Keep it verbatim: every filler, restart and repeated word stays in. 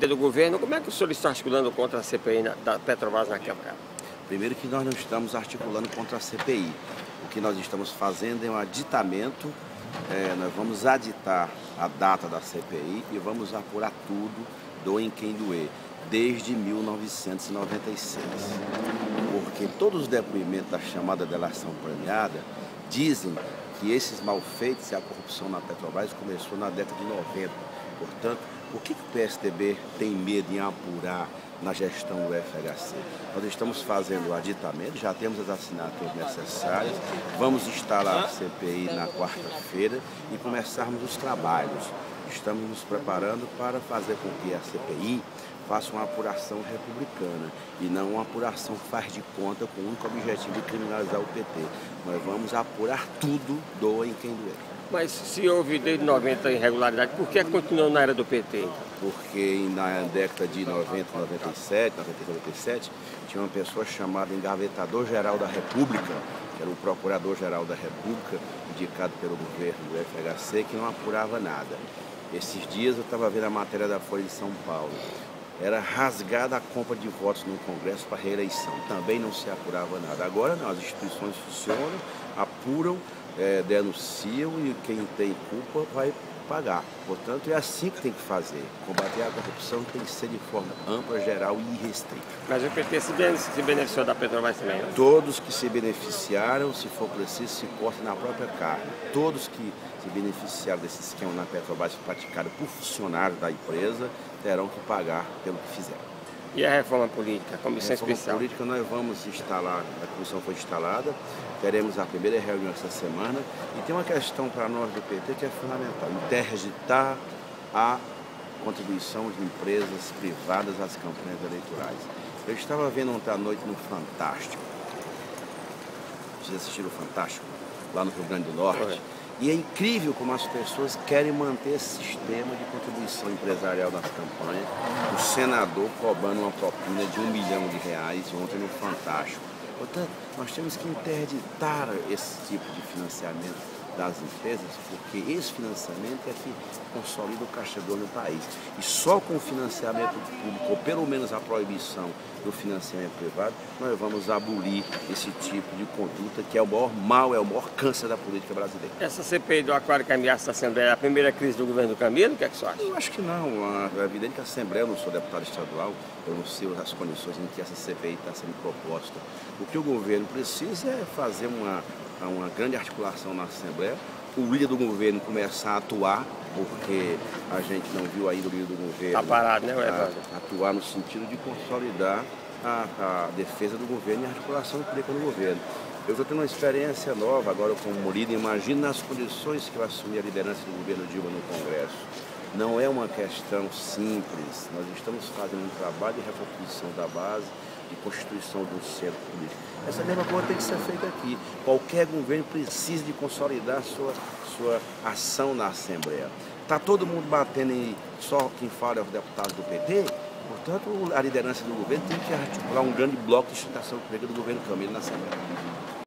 líder do governo, como é que o senhor está articulando contra a C P I na, da Petrobras na Câmara? Primeiro que nós não estamos articulando contra a C P I. O que nós estamos fazendo é um aditamento, é, nós vamos aditar a data da C P I e vamos apurar tudo, doem quem doer, desde mil novecentos e noventa e seis. Porque todos os depoimentos da chamada delação premiada dizem que esses malfeitos e a corrupção na Petrobras começou na década de noventa. Portanto, o que, que o P S D B tem medo em apurar na gestão do F H C? Nós estamos fazendo o aditamento, já temos as assinaturas necessárias, vamos instalar a C P I na quarta-feira e começarmos os trabalhos. Estamos nos preparando para fazer com que a C P I faça uma apuração republicana e não uma apuração faz de conta com o único objetivo de criminalizar o P T. Nós vamos apurar tudo, doem quem doer. Mas se houve desde noventa irregularidade, por que continuou na era do P T? Porque na década de noventa, noventa e sete, noventa e noventa e sete, tinha uma pessoa chamada Engavetador-Geral da República, que era o Procurador-Geral da República, indicado pelo governo do F H C, que não apurava nada. Esses dias eu estava vendo a matéria da Folha de São Paulo. Era rasgada a compra de votos no Congresso para reeleição. Também não se apurava nada. Agora não, as instituições funcionam, apuram, é, denunciam e quem tem culpa vai pagar. Portanto, é assim que tem que fazer. Combater a corrupção tem que ser de forma ampla, geral e irrestrita. Mas o P T se beneficiou da Petrobras também, né? Todos que se beneficiaram, se for preciso, se cortem na própria carne. Todos que se beneficiaram desse esquema na Petrobras praticado por funcionários da empresa terão que pagar pelo que fizeram. E a reforma política, a comissão especial? A especial? reforma política nós vamos instalar, a comissão foi instalada, teremos a primeira reunião essa semana e tem uma questão para nós do P T que é fundamental, interditar a contribuição de empresas privadas às campanhas eleitorais. Eu estava vendo ontem à noite no Fantástico, vocês assistiram o Fantástico, lá no Rio Grande do Norte, Correto. E é incrível como as pessoas querem manter esse sistema de contribuição empresarial nas campanhas. O senador cobrando uma propina de um milhão de reais ontem no Fantástico. Portanto, nós temos que interditar esse tipo de financiamento das empresas, porque esse financiamento é que consolida o caixa no país. E só com o financiamento público, ou pelo menos a proibição do financiamento privado, nós vamos abolir esse tipo de conduta que é o maior mal, é o maior câncer da política brasileira. Essa C P I do Aquário Cambiaço da Assembleia é a primeira crise do governo do Camilo? O que é que você acha? Eu acho que não. É evidente que a Assembleia, eu não sou deputado estadual, eu não sei as condições em que essa C P I está sendo proposta. O que o governo precisa é fazer uma uma grande articulação na Assembleia, o líder do governo começar a atuar, porque a gente não viu ainda o líder do governo tá parado, né, a, atuar no sentido de consolidar a, a defesa do governo e a articulação política do governo. Eu estou tendo uma experiência nova agora como líder, imagina nas condições que eu assumi a liderança do governo Dilma no Congresso. Não é uma questão simples, nós estamos fazendo um trabalho de recomposição da base, de constituição do centro político. Essa mesma coisa tem que ser feita aqui. Qualquer governo precisa de consolidar sua, sua ação na Assembleia. Está todo mundo batendo em só quem fala é os deputados do P T, portanto a liderança do governo tem que articular um grande bloco de sustentação política do governo Camilo na Assembleia.